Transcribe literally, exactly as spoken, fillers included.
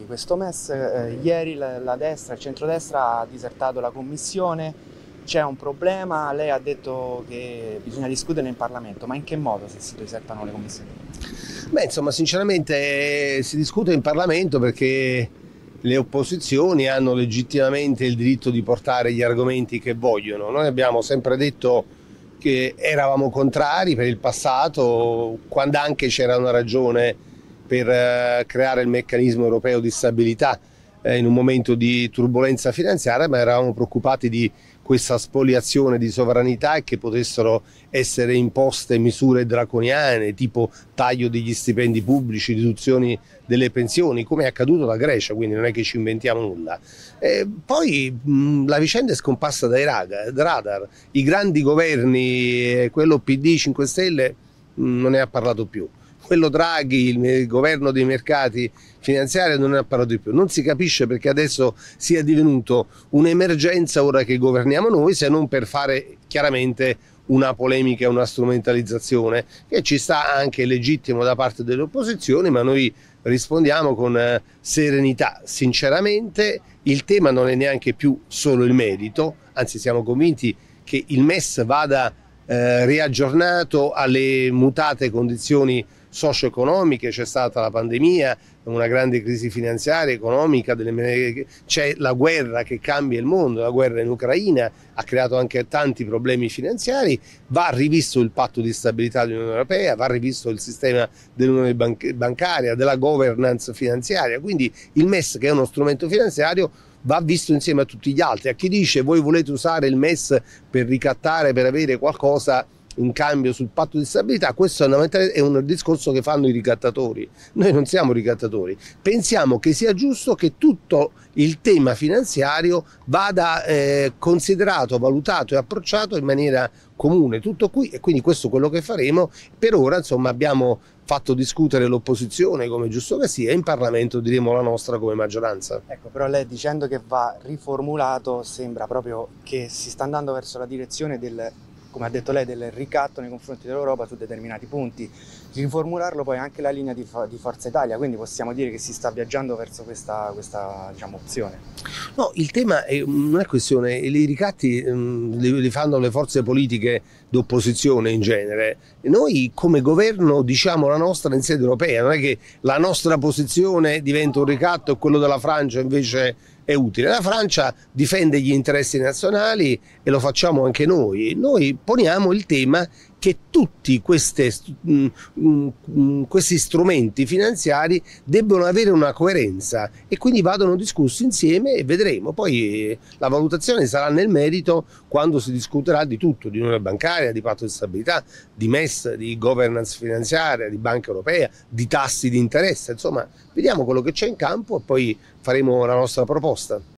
questo M E S. Eh, ieri la, la destra, il centrodestra ha disertato la commissione, c'è un problema, lei ha detto che bisogna discutere in Parlamento, ma in che modo se si disertano le commissioni? Beh, insomma, sinceramente eh, si discute in Parlamento perché le opposizioni hanno legittimamente il diritto di portare gli argomenti che vogliono. Noi abbiamo sempre detto che eravamo contrari per il passato, quando anche c'era una ragione per eh, creare il meccanismo europeo di stabilità eh, in un momento di turbolenza finanziaria, ma eravamo preoccupati di questa spoliazione di sovranità e che potessero essere imposte misure draconiane tipo taglio degli stipendi pubblici, riduzioni delle pensioni, come è accaduto alla Grecia, quindi non è che ci inventiamo nulla. E poi mh, la vicenda è scomparsa dai radar, i grandi governi, quello P D cinque Stelle mh, non ne ha parlato più. Quello Draghi, il governo dei mercati finanziari, non ne ha parlato di più. Non si capisce perché adesso sia divenuto un'emergenza ora che governiamo noi, se non per fare chiaramente una polemica e una strumentalizzazione, che ci sta anche legittimo da parte delle opposizioni, ma noi rispondiamo con serenità. Sinceramente il tema non è neanche più solo il merito, anzi siamo convinti che il M E S vada eh, riaggiornato alle mutate condizioni socio-economiche. C'è stata la pandemia, una grande crisi finanziaria, economica, c'è la guerra che cambia il mondo, la guerra in Ucraina ha creato anche tanti problemi finanziari, va rivisto il patto di stabilità dell'Unione Europea, va rivisto il sistema dell'unione bancaria, della governance finanziaria, quindi il M E S, che è uno strumento finanziario, va visto insieme a tutti gli altri. A chi dice voi volete usare il M E S per ricattare, per avere qualcosa in cambio sul patto di stabilità, questo è un discorso che fanno i ricattatori. Noi non siamo ricattatori, pensiamo che sia giusto che tutto il tema finanziario vada eh, considerato, valutato e approcciato in maniera comune, tutto qui, e quindi questo è quello che faremo. Per ora insomma abbiamo fatto discutere l'opposizione come giusto che sia, in Parlamento diremo la nostra come maggioranza. Ecco, però lei dicendo che va riformulato sembra proprio che si sta andando verso la direzione del, come ha detto lei, del ricatto nei confronti dell'Europa su determinati punti, riformularlo poi anche la linea di, di Forza Italia, quindi possiamo dire che si sta viaggiando verso questa, questa diciamo, opzione. No, il tema è, non è questione, i ricatti um, li, li fanno le forze politiche d'opposizione in genere. Noi come governo diciamo la nostra in sede europea, non è che la nostra posizione diventa un ricatto e quello della Francia invece è utile. La Francia difende gli interessi nazionali e lo facciamo anche noi. Noi poniamo il tema che tutti queste, mh, mh, questi strumenti finanziari debbono avere una coerenza e quindi vadano discussi insieme e vedremo. Poi la valutazione sarà nel merito quando si discuterà di tutto, di unione bancaria, di patto di stabilità, di M E S, di governance finanziaria, di banca europea, di tassi di interesse. Insomma, vediamo quello che c'è in campo e poi faremo la nostra proposta.